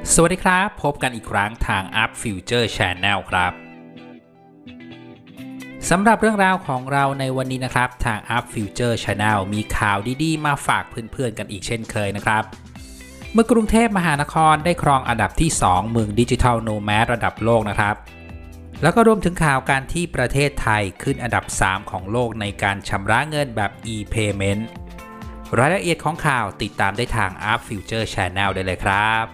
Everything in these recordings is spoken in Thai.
สวัสดีครับพบกันอีกครั้งทาง Up Future Channel ครับสำหรับเรื่องราวของเราในวันนี้นะครับทาง Up Future Channel มีข่าวดีๆมาฝากเพื่อนๆกันอีกเช่นเคยนะครับเมื่อกรุงเทพมหานครได้ครองอันดับที่2เมืองดิจิทัลโนแมดระดับโลกนะครับแล้วก็รวมถึงข่าวการที่ประเทศไทยขึ้นอันดับ3ของโลกในการชำระเงินแบบ e-payment รายละเอียดของข่าวติดตามได้ทาง Up Future Channel ได้เลยครับ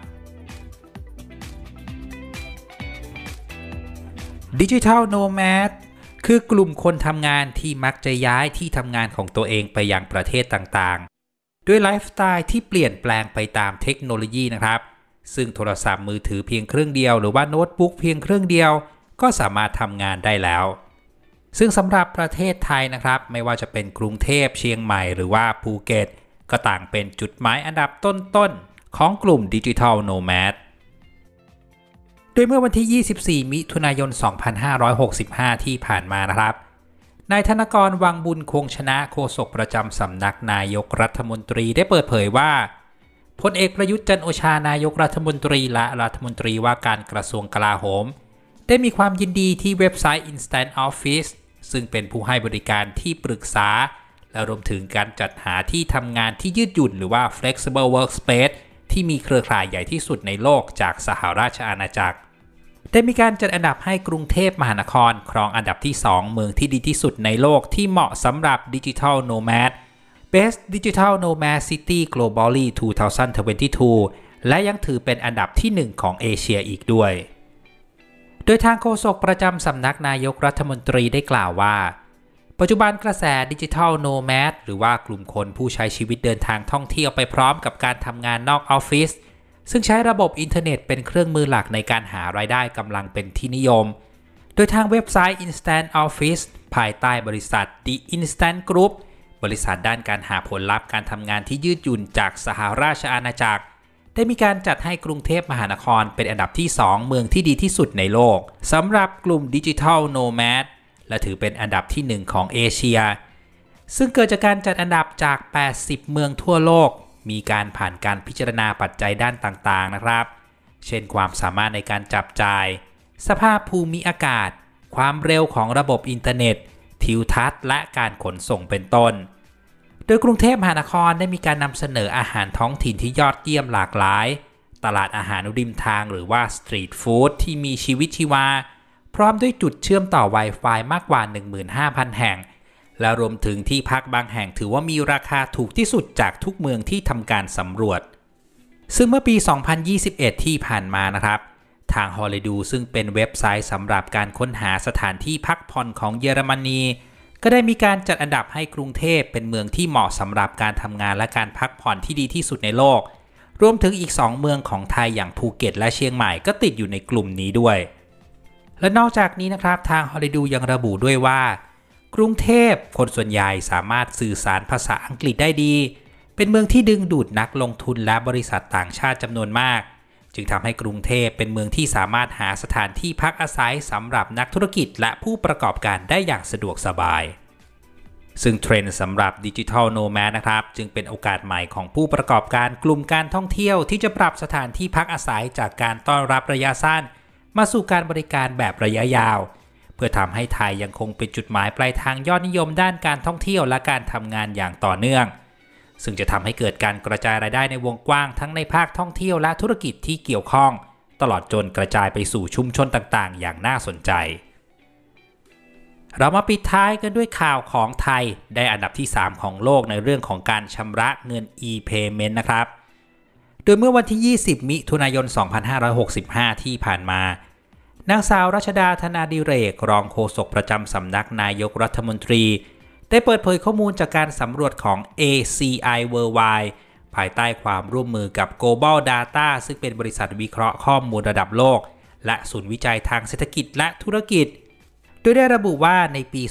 ดิจิทัลโนแมดคือกลุ่มคนทำงานที่มักจะย้ายที่ทำงานของตัวเองไปยังประเทศต่างๆด้วยไลฟ์สไตล์ที่เปลี่ยนแปลงไปตามเทคโนโลยีนะครับซึ่งโทรศัพท์มือถือเพียงเครื่องเดียวหรือว่าโน้ตบุ๊กเพียงเครื่องเดียวก็สามารถทำงานได้แล้วซึ่งสำหรับประเทศไทยนะครับไม่ว่าจะเป็นกรุงเทพเชียงใหม่หรือว่าภูเก็ตก็ต่างเป็นจุดหมายอันดับต้นๆของกลุ่มดิจิทัลโนแมดโดยเมื่อวันที่ 24 มิถุนายน 2565 ที่ผ่านมานะครับนายธนกร วังบุญคงชนะโฆษกประจำสำนักนายกรัฐมนตรีได้เปิดเผยว่าพลเอกประยุทธ์จันทร์โอชานายกรัฐมนตรีและรัฐมนตรีว่าการกระทรวงกลาโหมได้มีความยินดีที่เว็บไซต์ Instant Office ซึ่งเป็นผู้ให้บริการที่ปรึกษาและรวมถึงการจัดหาที่ทำงานที่ยืดหยุ่นหรือว่า Flexible Workspaceที่มีเครือข่ายใหญ่ที่สุดในโลกจากสหราชอาณาจักรได้มีการจัดอันดับให้กรุงเทพมหานครครองอันดับที่2เมืองที่ดีที่สุดในโลกที่เหมาะสำหรับ Digital Nomad Best Digital Nomad City Globally 2022 และยังถือเป็นอันดับที่1ของเอเชียอีกด้วยโดยทางโฆษกประจำสำนักนายกรัฐมนตรีได้กล่าวว่าปัจจุบันกระแส Digital Nomad หรือว่ากลุ่มคนผู้ใช้ชีวิตเดินทางท่องเที่ยวไปพร้อมกับการทำงานนอกออฟฟิศซึ่งใช้ระบบอินเทอร์เน็ตเป็นเครื่องมือหลักในการหารายได้กำลังเป็นที่นิยมโดยทางเว็บไซต์ Instant Office ภายใต้บริษัท The Instant Group บริษัทด้านการหาผลลัพธ์การทำงานที่ยืดหยุ่นจากสหราชอาณาจักรได้มีการจัดให้กรุงเทพมหานครเป็นอันดับที่2เมืองที่ดีที่สุดในโลกสำหรับกลุ่ม Digital Nomad และถือเป็นอันดับที่1ของเอเชียซึ่งเกิดจากการจัดอันดับจาก80เมืองทั่วโลกมีการผ่านการพิจารณาปัจจัยด้านต่างๆนะครับเช่นความสามารถในการจับจ่ายสภาพภูมิอากาศความเร็วของระบบอินเทอร์เน็ตทิวทัศน์และการขนส่งเป็นต้นโดยกรุงเทพมหานครได้มีการนำเสนออาหารท้องถิ่นที่ยอดเยี่ยมหลากหลายตลาดอาหารริมทางหรือว่าสตรีทฟู้ดที่มีชีวิตชีวาพร้อมด้วยจุดเชื่อมต่อ Wi-Fi มากกว่า 15,000 แห่งและรวมถึงที่พักบางแห่งถือว่ามีราคาถูกที่สุดจากทุกเมืองที่ทำการสำรวจซึ่งเมื่อปี 2021 ที่ผ่านมานะครับทาง Holido ซึ่งเป็นเว็บไซต์สำหรับการค้นหาสถานที่พักผ่อนของเยอรมนีก็ได้มีการจัดอันดับให้กรุงเทพเป็นเมืองที่เหมาะสำหรับการทำงานและการพักผ่อนที่ดีที่สุดในโลกรวมถึงอีก2เมืองของไทยอย่างภูเก็ตและเชียงใหม่ก็ติดอยู่ในกลุ่มนี้ด้วยและนอกจากนี้นะครับทาง Holido ยังระบุด้วยว่ากรุงเทพคนส่วนใหญ่สามารถสื่อสารภาษาอังกฤษได้ดีเป็นเมืองที่ดึงดูดนักลงทุนและบริษัทต่างชาติจำนวนมากจึงทำให้กรุงเทพเป็นเมืองที่สามารถหาสถานที่พักอาศัยสำหรับนักธุรกิจและผู้ประกอบการได้อย่างสะดวกสบายซึ่งเทรนด์สำหรับดิจิทัลโนแมดนะครับจึงเป็นโอกาสใหม่ของผู้ประกอบการกลุ่มการท่องเที่ยวที่จะปรับสถานที่พักอาศัยจากการต้อนรับระยะสั้นมาสู่การบริการแบบระยะยาวเพื่อทำให้ไทยยังคงเป็นจุดหมายปลายทางยอดนิยมด้านการท่องเที่ยวและการทำงานอย่างต่อเนื่องซึ่งจะทำให้เกิดการกระจายรายได้ในวงกว้างทั้งในภาคท่องเที่ยวและธุรกิจที่เกี่ยวข้องตลอดจนกระจายไปสู่ชุมชนต่างๆอย่างน่าสนใจเรามาปิดท้ายกันด้วยข่าวของไทยได้อันดับที่3ของโลกในเรื่องของการชำระเงิน e-payment นะครับโดยเมื่อวันที่ 20 มิถุนายน 2565 ที่ผ่านมานางสาวรัชดาธนาดิเรกรองโฆษกประจำสำนักนายกรัฐมนตรีได้เปิดเผยข้อมูลจากการสำรวจของ ACI Worldwide ภายใต้ความร่วมมือกับ Global Data ซึ่งเป็นบริษัทวิเคราะห์ข้อมูลระดับโลกและศูนย์วิจัยทางเศรษฐกิจและธุรกิจโดยได้ระบุว่าในปี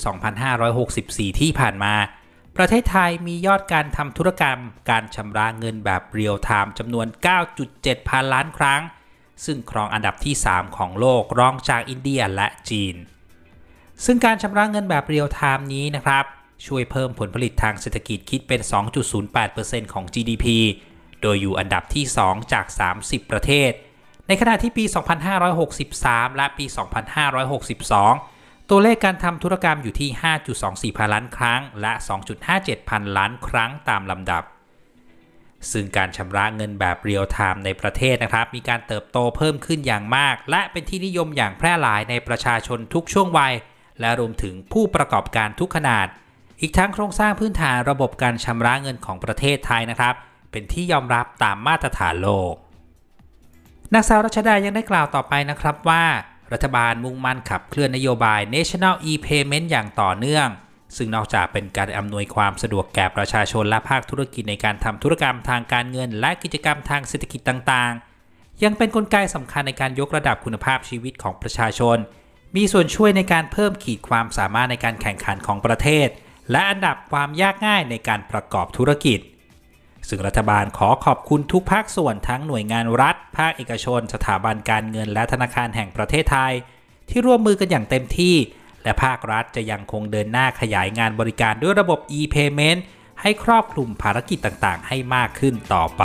2564 ที่ผ่านมาประเทศไทยมียอดการทำธุรกรรมการชำระเงินแบบเรียลไทม์จำนวน 9.7 พันล้านครั้งซึ่งครองอันดับที่3ของโลกรองจากอินเดียและจีนซึ่งการชำระเงินแบบเรียลไทม์นี้นะครับช่วยเพิ่มผลผลิตทางเศรษฐกิจคิดเป็น 2.08% ของ GDP โดยอยู่อันดับที่2จาก30ประเทศในขณะที่ปี 2563 และปี 2562 ตัวเลขการทำธุรกรรมอยู่ที่ 5.24 พันล้านครั้งและ 2.57 พันล้านครั้งตามลำดับซึ่งการชำระเงินแบบเรียลไทม์ในประเทศนะครับมีการเติบโตเพิ่มขึ้นอย่างมากและเป็นที่นิยมอย่างแพร่หลายในประชาชนทุกช่วงวัยและรวมถึงผู้ประกอบการทุกขนาดอีกทั้งโครงสร้างพื้นฐานระบบการชำระเงินของประเทศไทยนะครับเป็นที่ยอมรับตามมาตรฐานโลกนางสาวรัชดายังได้กล่าวต่อไปนะครับว่ารัฐบาลมุ่งมั่นขับเคลื่อนนโยบาย National e-Payment อย่างต่อเนื่องซึ่งนอกจากเป็นการอำนวยความสะดวกแก่ประชาชนและภาคธุรกิจในการทำธุรกรรมทางการเงินและกิจกรรมทางเศรษฐกิจต่างๆยังเป็นกลไกสำคัญในการยกระดับคุณภาพชีวิตของประชาชนมีส่วนช่วยในการเพิ่มขีดความสามารถในการแข่งขันของประเทศและอันดับความยากง่ายในการประกอบธุรกิจซึ่งรัฐบาลขอขอบคุณทุกภาคส่วนทั้งหน่วยงานรัฐภาคเอกชนสถาบันการเงินและธนาคารแห่งประเทศไทยที่ร่วมมือกันอย่างเต็มที่และภาครัฐจะยังคงเดินหน้าขยายงานบริการด้วยระบบ e-payment ให้ครอบคลุมภารกิจต่างๆให้มากขึ้นต่อไป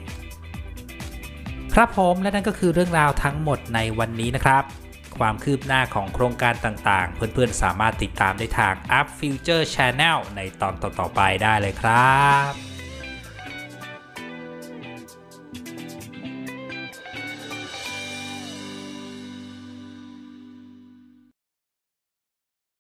ครับผมและนั่นก็คือเรื่องราวทั้งหมดในวันนี้นะครับความคืบหน้าของโครงการต่างๆเพื่อนๆสามารถติดตามได้ทาง Up Future Channel ในตอนต่อๆไปได้เลยครับ